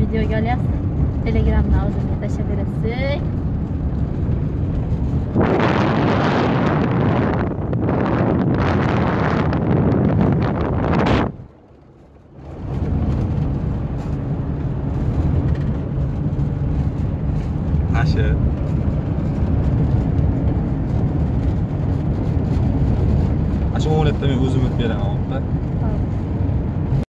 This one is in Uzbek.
videoga olyapsiz. Telegramdan o'zimga tashlab berasiz. Asha. Asha 10 minutda men o'zim o'tib beraman, oppa.